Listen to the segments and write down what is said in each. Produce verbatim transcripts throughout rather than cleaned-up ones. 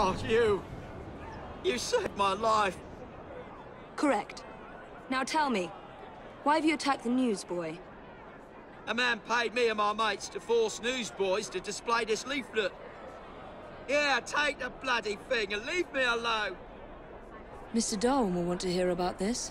Oh, you... You saved my life. Correct. Now tell me, why have you attacked the newsboy? A man paid me and my mates to force newsboys to display this leaflet. Yeah, take the bloody thing and leave me alone. Mister Darwin will want to hear about this.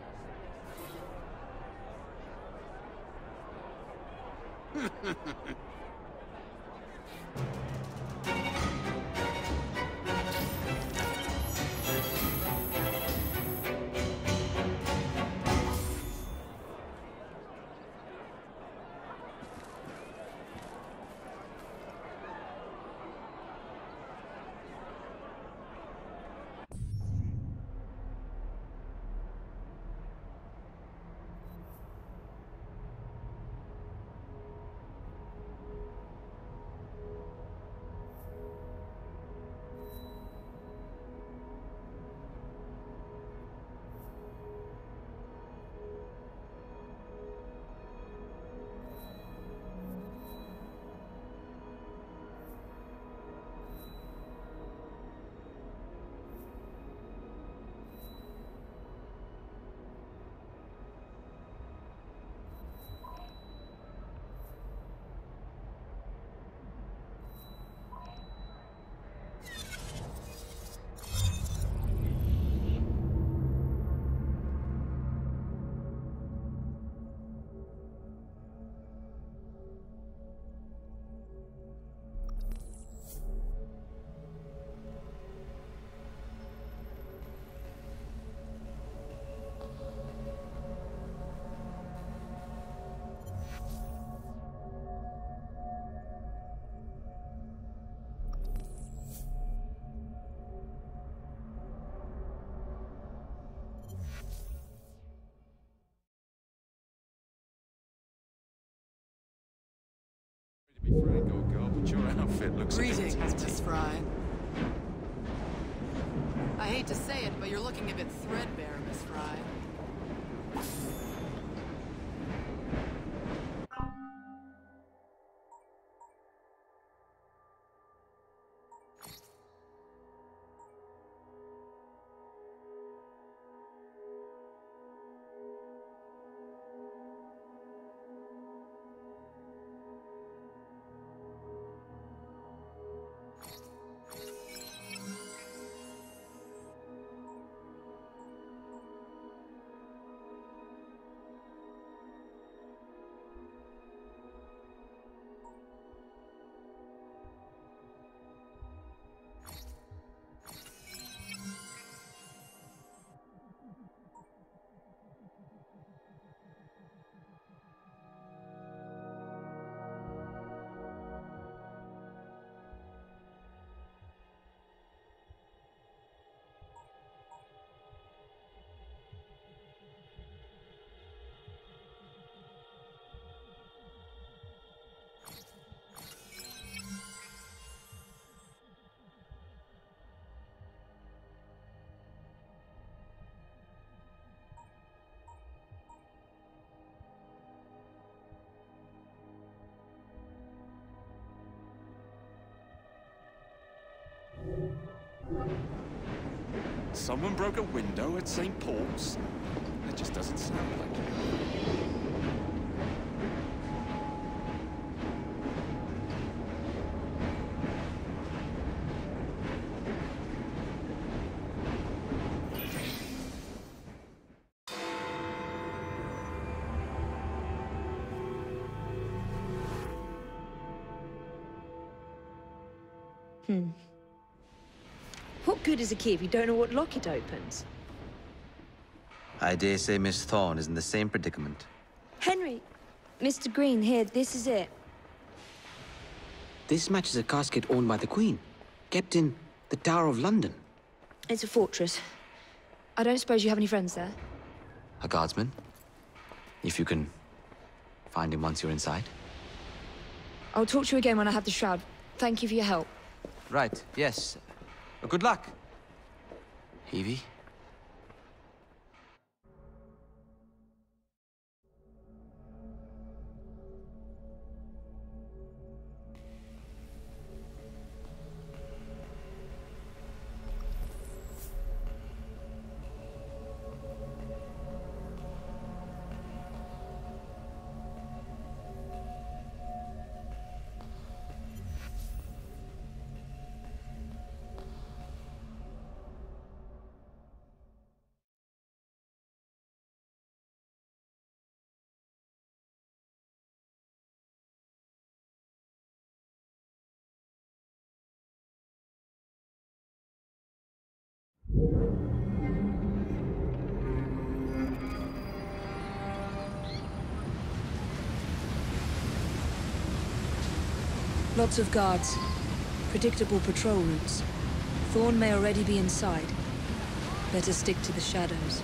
Be frank, old girl, but your outfit looks Greetings, a bit tatty. Miss Fry. I hate to say it, but you're looking a bit threadbare, Miss Fry. Someone broke a window at Saint Paul's? That just doesn't sound like you. Hmm. What good is a key if you don't know what lock it opens? I dare say Miss Thorne is in the same predicament. Henry! Mister Green, here, this is it. This matches a casket owned by the Queen, kept in the Tower of London. It's a fortress. I don't suppose you have any friends there? A guardsman? If you can find him once you're inside. I'll talk to you again when I have the shroud. Thank you for your help. Right, yes. Good luck. Evie? Lots of guards. Predictable patrol routes. Thorn may already be inside. Better stick to the shadows.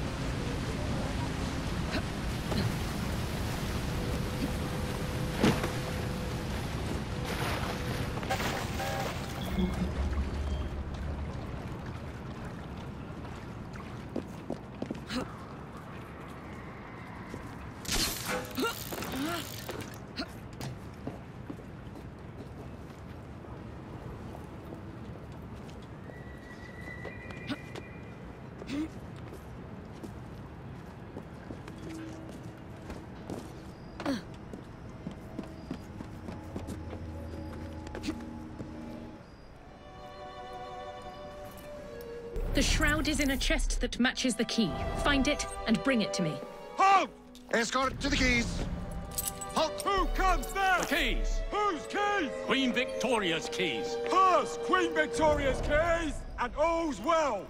The shroud is in a chest that matches the key. Find it and bring it to me. Halt! Escort to the keys. Halt! Who comes there? The keys. Whose keys? Queen Victoria's keys. Hers! Queen Victoria's keys! And all's well!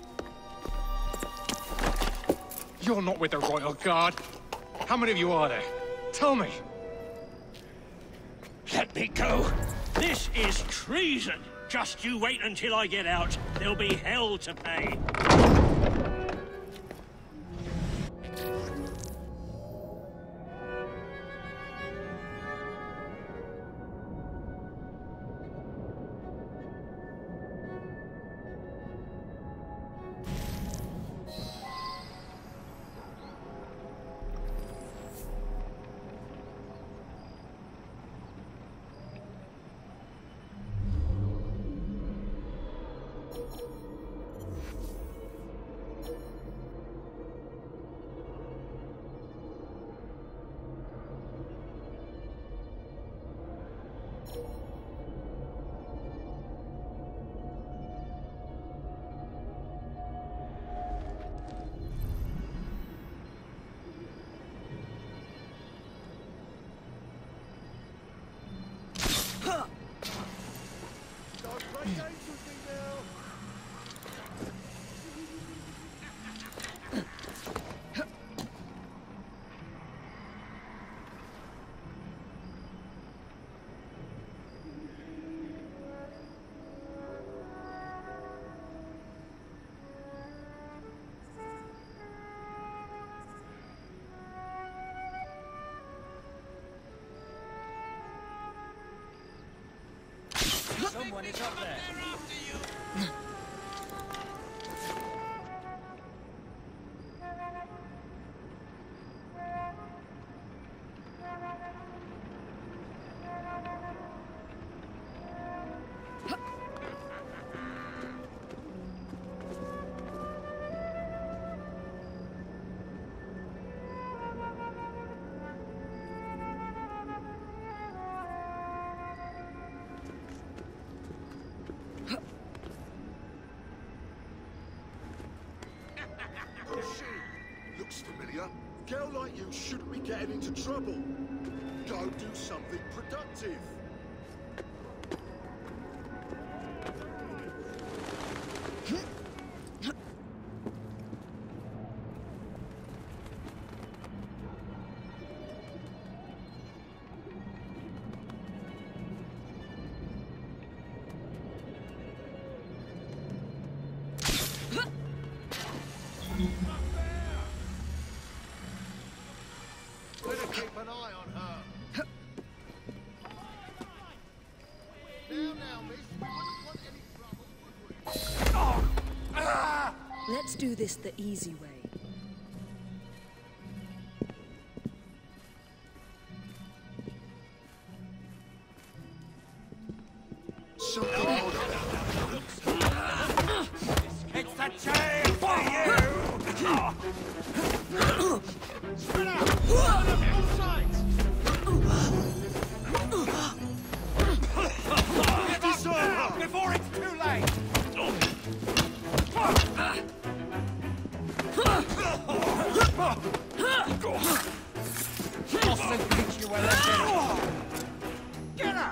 You're not with the Royal Guard. How many of you are there? Tell me. Let me go. This is treason. Just you wait until I get out. There'll be hell to pay. Someone is up there. Looks familiar. Girl like you shouldn't be getting into trouble. Go do something productive. Better keep an eye on her. Now, now, miss, we wouldn't want any trouble, would we? Let's do this the easy way. Something odd about that. It's the chain for you! Spread out! Spread out all sides! Disarm her! Before it's too late! Austin thinks you were left. Get up!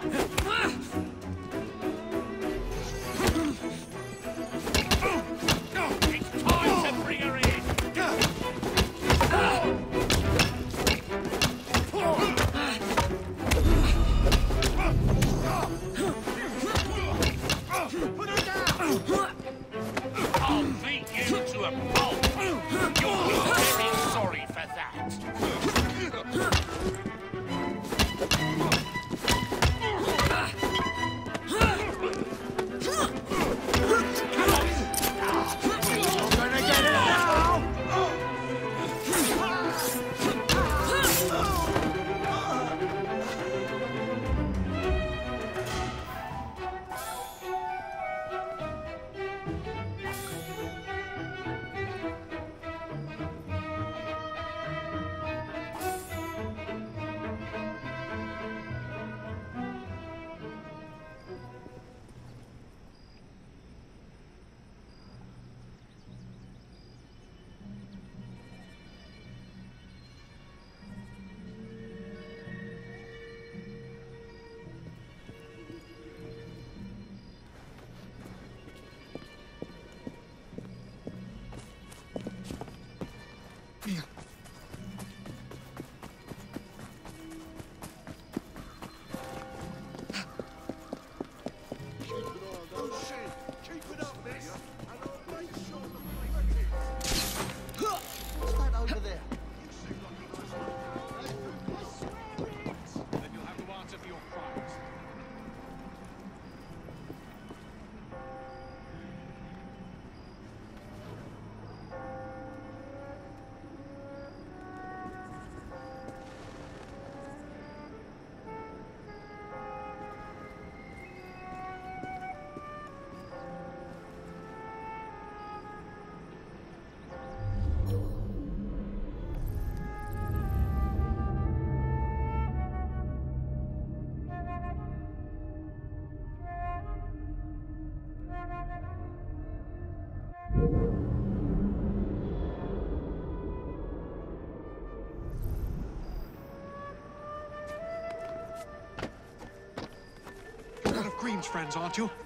Queen's friends, aren't you?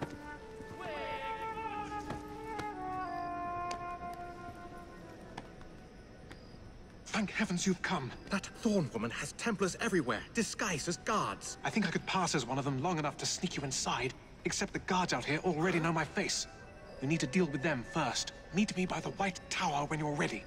Thank heavens you've come. That Thorn woman has Templars everywhere, disguised as guards. I think I could pass as one of them long enough to sneak you inside, except the guards out here already know my face. You need to deal with them first. Meet me by the White Tower when you're ready.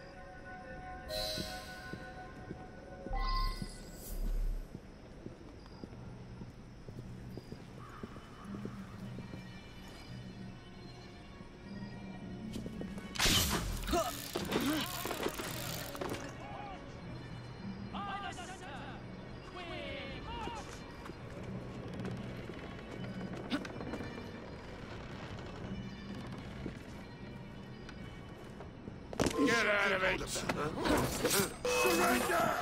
Get out of it! Surrender!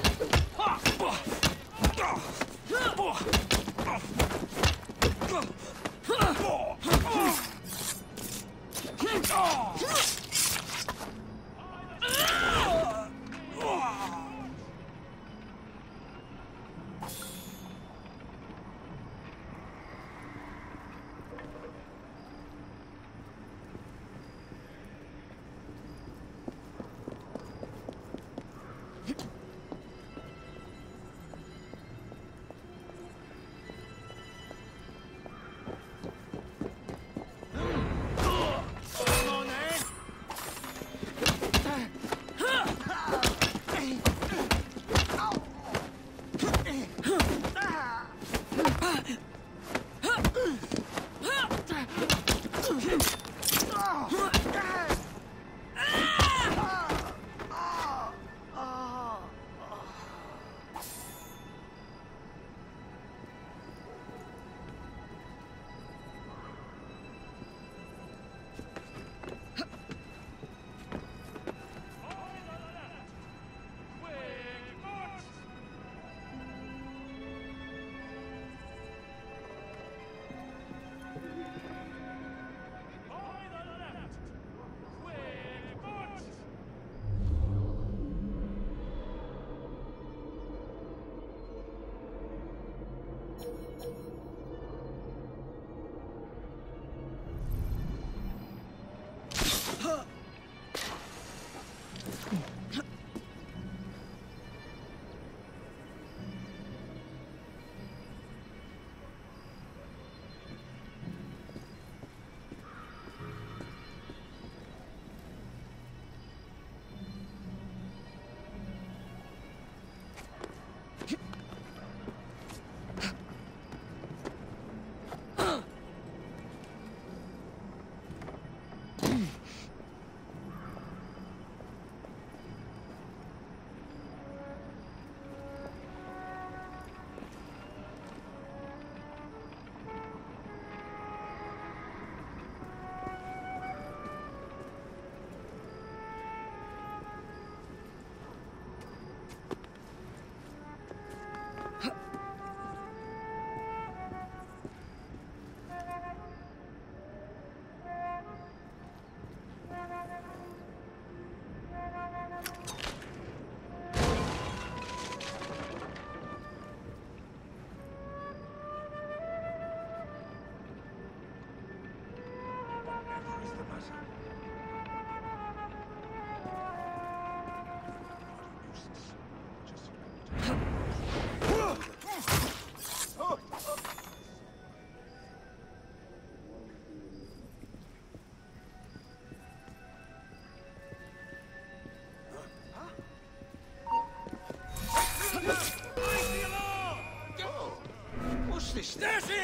There she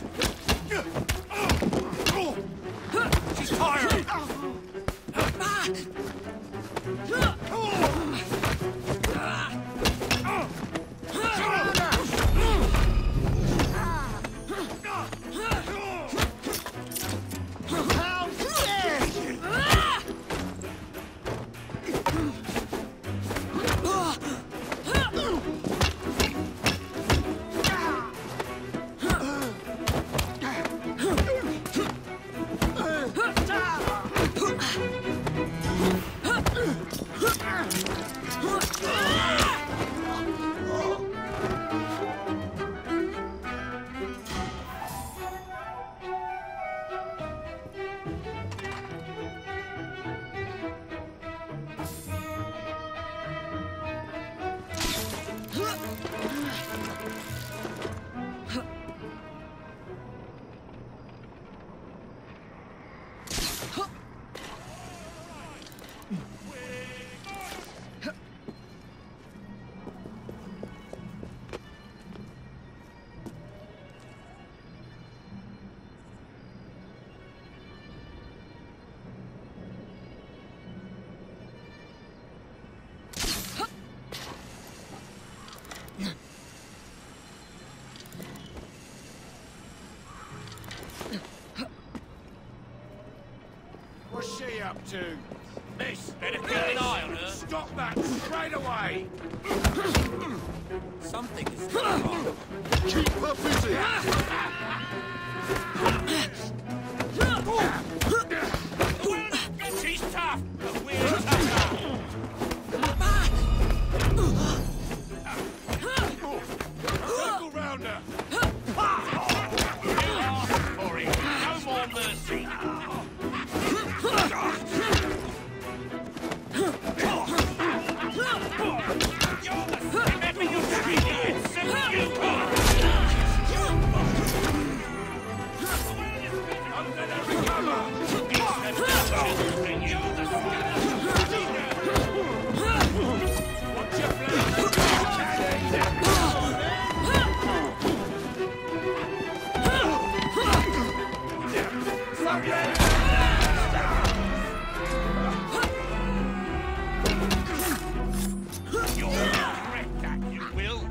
is! She's tired! up to? Miss, better keep an eye on her. Stop that straight away! Something is wrong. Keep her busy! She's tough, but we're tougher. Circle round her! You asked for it. No more mercy. Remember your training and so you are. I'm gonna recover! And you're the Watch your flank! You'll regret that, you will.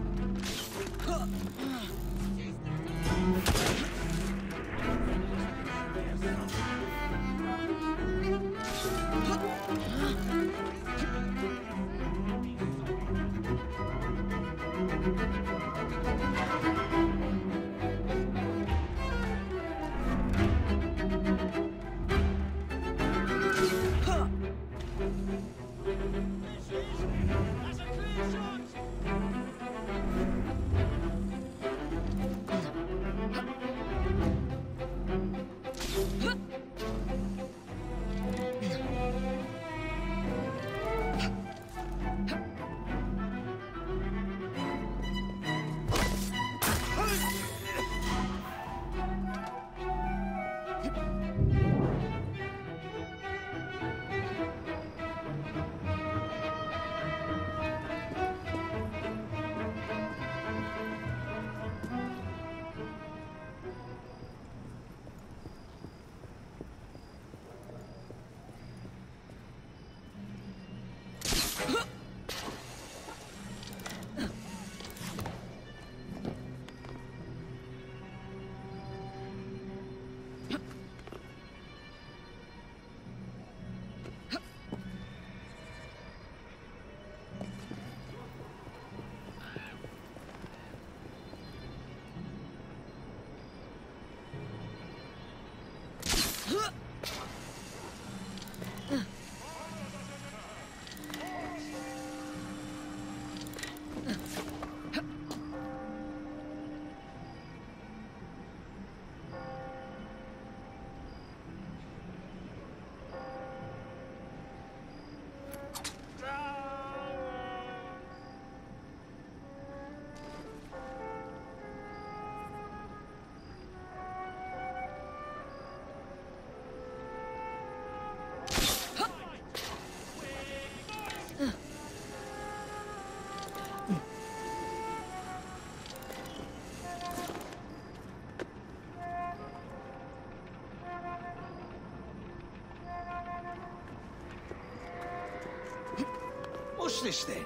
What's this then?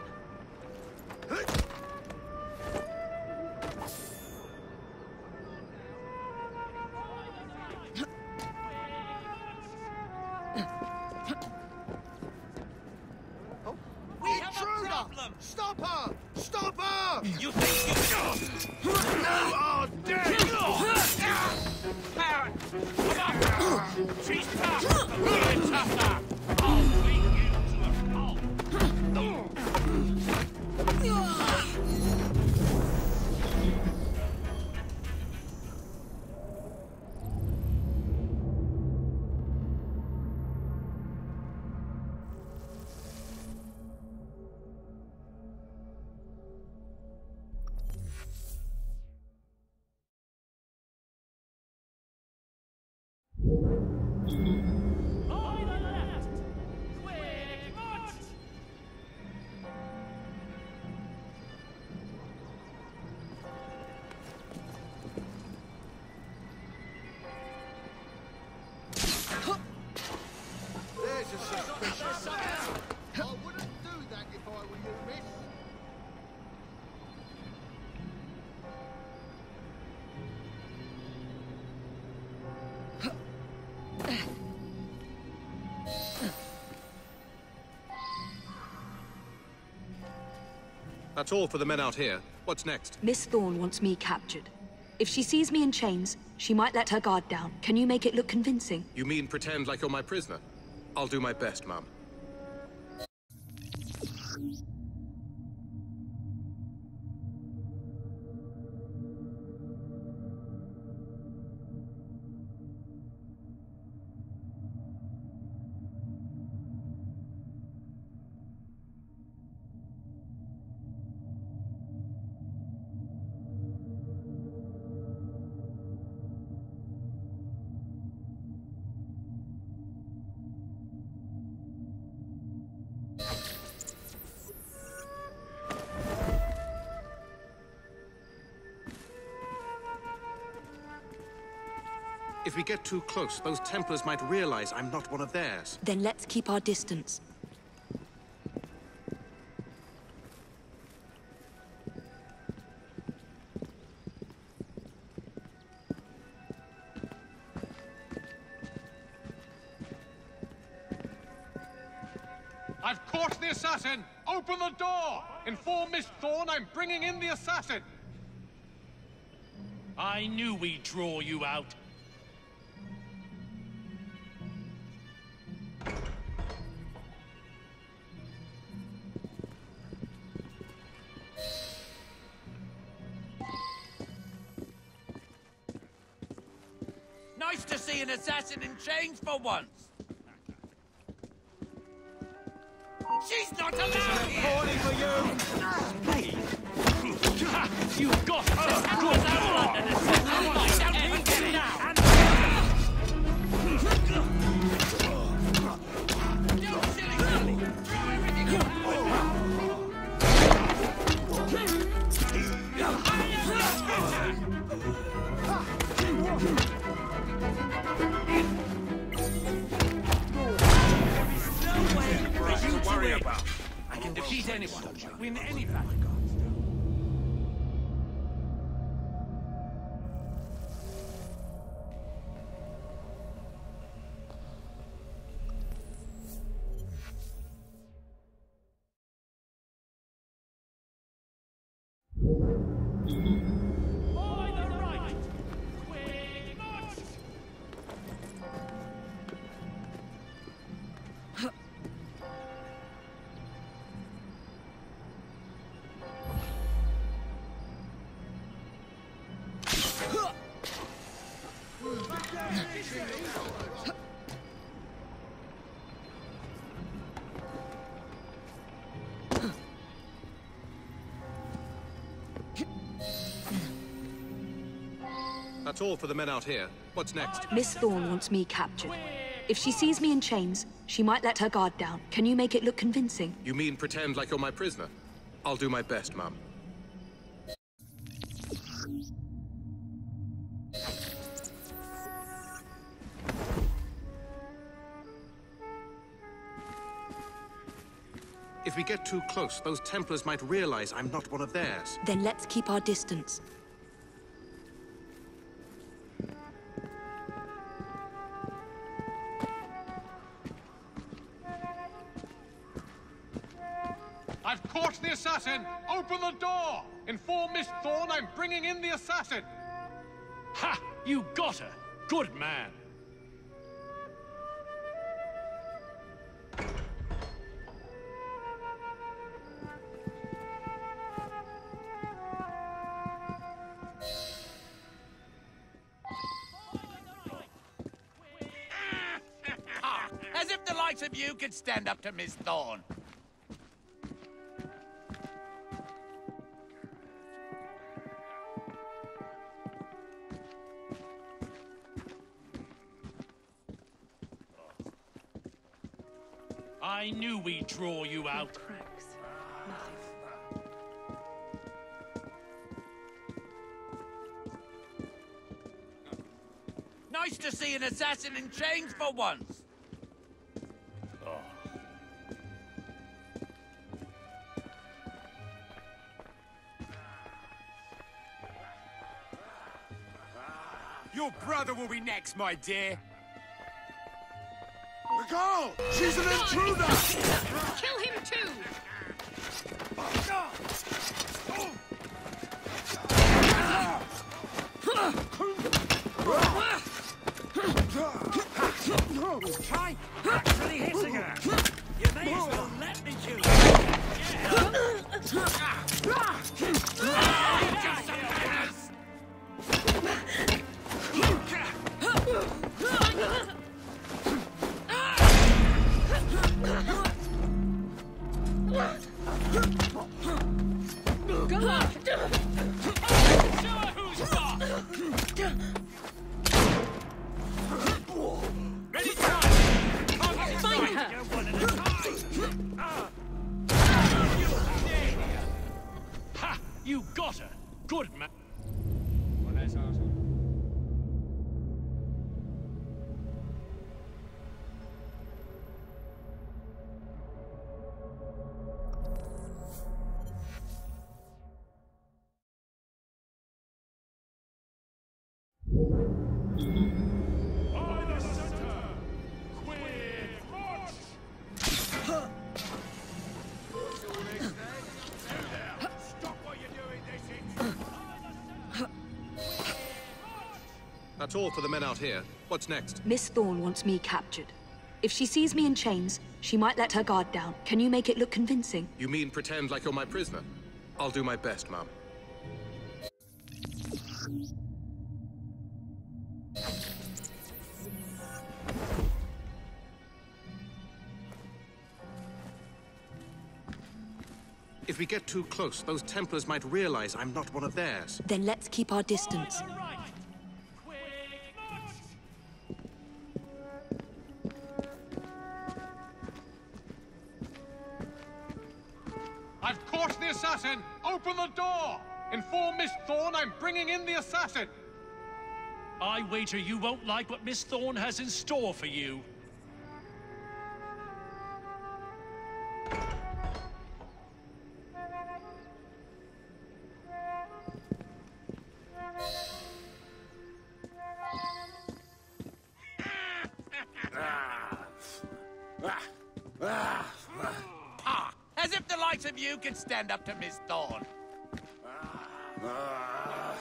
Intruder! Stop her! Stop her! You think you You are dead! She's tough, but we're tougher. I'll beat you to a pulp. There's a suspicious. I wouldn't do that if I were you, miss. That's all for the men out here. What's next? Miss Thorne wants me captured. If she sees me in chains, she might let her guard down. Can you make it look convincing? You mean pretend like you're my prisoner? I'll do my best, Mum. If we get too close, those Templars might realize I'm not one of theirs. Then let's keep our distance. I've caught the assassin! Open the door! Inform Miss Thorne I'm bringing in the assassin! I knew we'd draw you out. Nice to see an assassin in chains for once. She's not allowed here! For you! Hey! You got her! Good London assassin! Don't even get it out! You silly silly! Throw everything you worry about. I can defeat anyone, win any battle. That's all for the men out here. What's next? Miss Thorne wants me captured. If she sees me in chains, she might let her guard down. Can you make it look convincing? You mean pretend like you're my prisoner? I'll do my best, Mum. If we get too close, those Templars might realize I'm not one of theirs. Then let's keep our distance. I've caught the assassin! Open the door! Inform Miss Thorne I'm bringing in the assassin! Ha! You got her! Good man! As if the likes of you could stand up to Miss Thorne. I knew we'd draw you out. Nice to see an assassin in chains for once. Your brother will be next, my dear. The girl! She's an intruder! Kill him too! Try actually hitting her. You may as well let me kill you. Go on! Show her who's boss! Ready, time! Find her! Go one at a time! Ha! You got her! Good man! That's all for the men out here. What's next? Miss Thorne wants me captured. If she sees me in chains, she might let her guard down. Can you make it look convincing? You mean pretend like you're my prisoner? I'll do my best, Mom. If we get too close, those Templars might realize I'm not one of theirs. Then let's keep our distance. I've caught the assassin! Open the door! Inform Miss Thorne I'm bringing in the assassin! I wager you won't like what Miss Thorne has in store for you. Ah, as if the likes of you can stand up to Miss Thorne. Ah.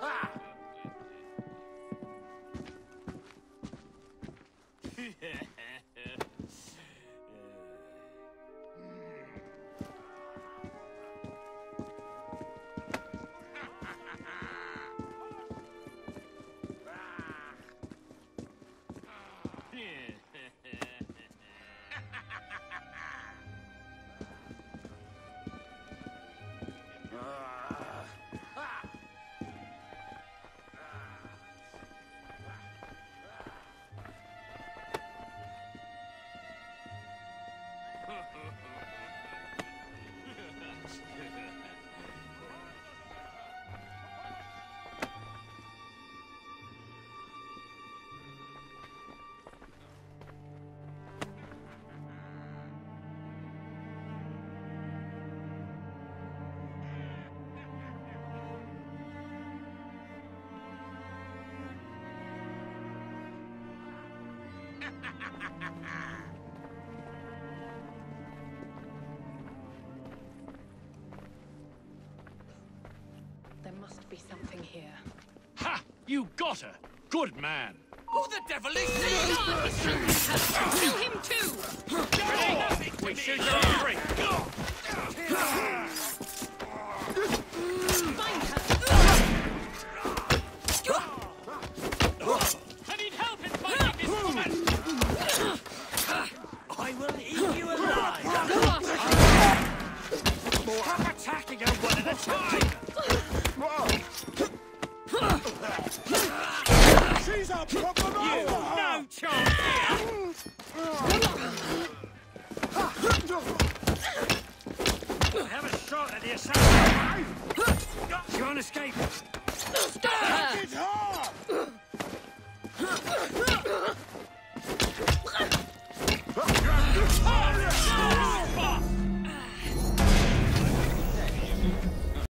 There must be something here. Ha! You got her! Good man! Who the devil is this? Kill him too! We should go free! Find her! I need help in finding this woman! I will eat you alive! Stop attacking her one at a time! She's a proper You no chance here! Have a shot at the assassin! She won't escape! Stop her!